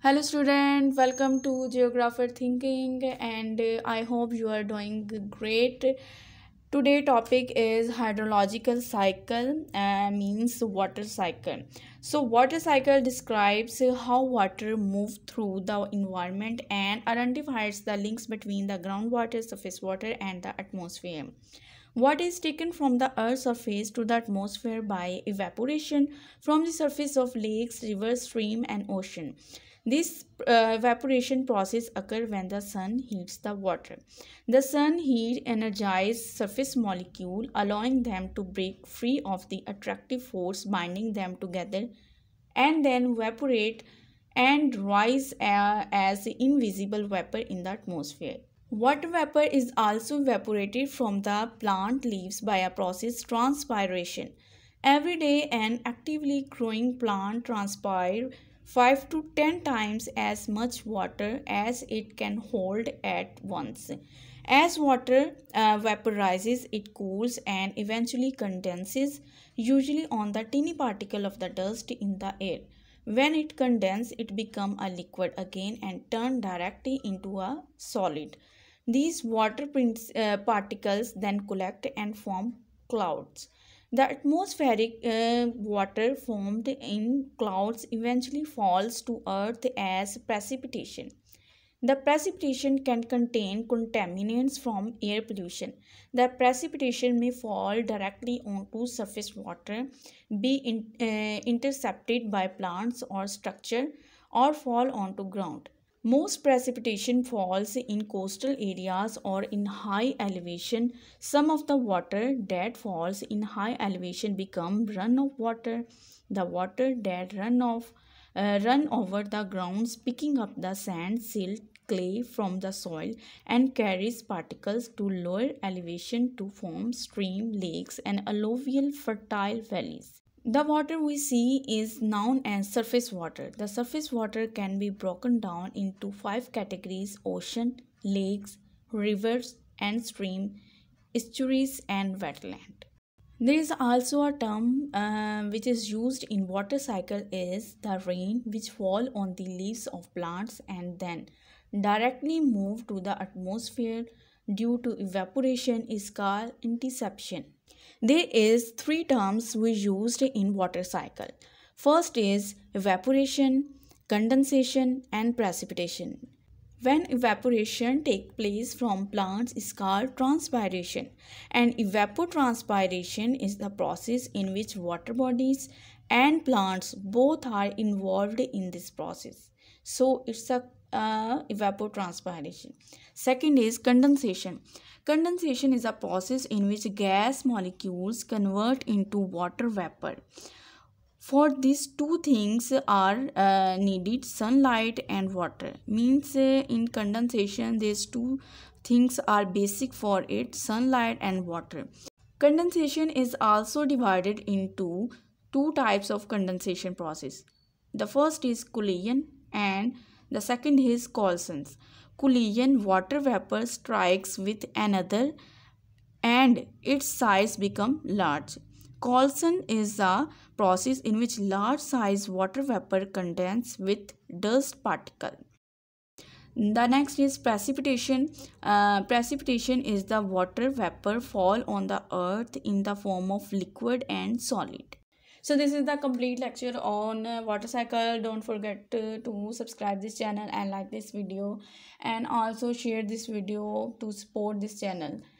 Hello student, welcome to Geographer Thinking and I hope you are doing great. Today topic is hydrological cycle means water cycle. So water cycle describes how water moves through the environment and identifies the links between the groundwater, surface water and the atmosphere. Water is taken from the earth's surface to the atmosphere by evaporation from the surface of lakes, rivers, stream and ocean. This evaporation process occurs when the sun heats the water. The sun heat energizes surface molecule, allowing them to break free of the attractive force binding them together and then evaporate and rise as invisible vapor in the atmosphere. Water vapor is also evaporated from the plant leaves by a process transpiration. Every day an actively growing plant transpires 5 to 10 times as much water as it can hold at once. As water vaporizes, it cools and eventually condenses, usually on the tiny particle of the dust in the air. When it condenses, it becomes a liquid again and turns directly into a solid. These water particles then collect and form clouds. The atmospheric water formed in clouds eventually falls to earth as precipitation. The precipitation can contain contaminants from air pollution. The precipitation may fall directly onto surface water, be intercepted by plants or structure, or fall onto ground. Most precipitation falls in coastal areas or in high elevation. Some of the water that falls in high elevation become runoff water. The water that run over the grounds, picking up the sand, silt, clay from the soil and carries particles to lower elevation to form stream, lakes and alluvial fertile valleys. The water we see is known as surface water. The surface water can be broken down into 5 categories: ocean, lakes, rivers and stream, estuaries and wetland. There is also a term which is used in water cycle is the rain, which fall on the leaves of plants and then directly move to the atmosphere due to evaporation is called intussusception. There is 3 terms we used in water cycle. First is evaporation, condensation and precipitation. When evaporation takes place from plants is called transpiration, and evapotranspiration is the process in which water bodies and plants both are involved in this process. So it's a evapotranspiration. Second is condensation. Condensation is a process in which gas molecules convert into water vapor. For these two things are needed: sunlight and water. Means in condensation these two things are basic for it: sunlight and water. Condensation is also divided into two types of condensation process. The first is collision and the second is coalescence. Collision, water vapor strikes with another and its size become large. Coalescence is a process in which large size water vapor condenses with dust particle. The next is precipitation. Precipitation is the water vapor fall on the earth in the form of liquid and solid. So this is the complete lecture on water cycle. Don't forget to subscribe this channel and like this video, and also share this video to support this channel.